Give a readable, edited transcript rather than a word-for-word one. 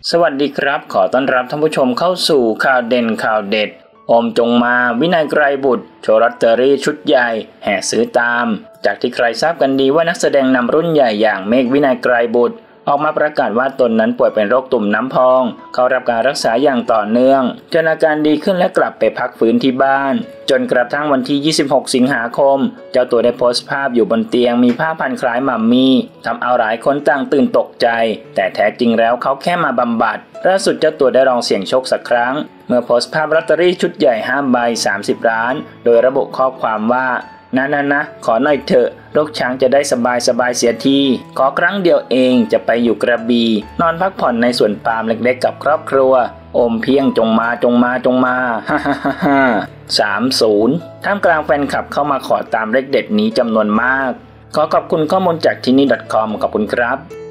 สวัสดีครับขอต้อนรับท่านผู้ชมเข้าสู่ข่าวเด่นข่าวเด็ดโอมจงมาวินัยไกรบุตรโชว์ลอตเตอรี่ชุดใหญ่แห่ซื้อตามจากที่ใครทราบกันดีว่านักแสดงนำรุ่นใหญ่อย่างเมฆวินัยไกรบุตรออกมาประกาศว่าตนนั้นป่วยเป็นโรคตุ่มน้ำพองเข้ารับการรักษาอย่างต่อเนื่องจนอาการดีขึ้นและกลับไปพักฟื้นที่บ้านจนกระทั่งวันที่26สิงหาคมเจ้าตัวได้โพสต์ภาพอยู่บนเตียงมีผ้าพันคล้ายมัมมี่ทำเอาหลายคนต่างตื่นตกใจแต่แท้จริงแล้วเขาแค่มาบำบัดล่าสุดเจ้าตัวได้ลองเสี่ยงโชคสักครั้งเมื่อโพสต์ภาพลอตเตอรี่ชุดใหญ่5ใบ30ล้านโดยระบุข้อความว่านะขอหน่อยเถอะลูกช้างจะได้สบายเสียทีขอครั้งเดียวเองจะไปอยู่กระบี่นอนพักผ่อนในสวนปาล์มเล็กๆกับครอบครัวโอมเพียงจงมาฮ่า30ท่ามกลางแฟนคลับเข้ามาขอตามเลขเด็ดนี้จำนวนมากขอขอบคุณข้อมูลจากที่นี่ .com ขอบคุณครับ